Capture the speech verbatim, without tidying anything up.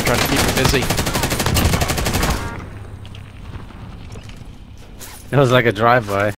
trying to keep me busy. It was like a drive-by.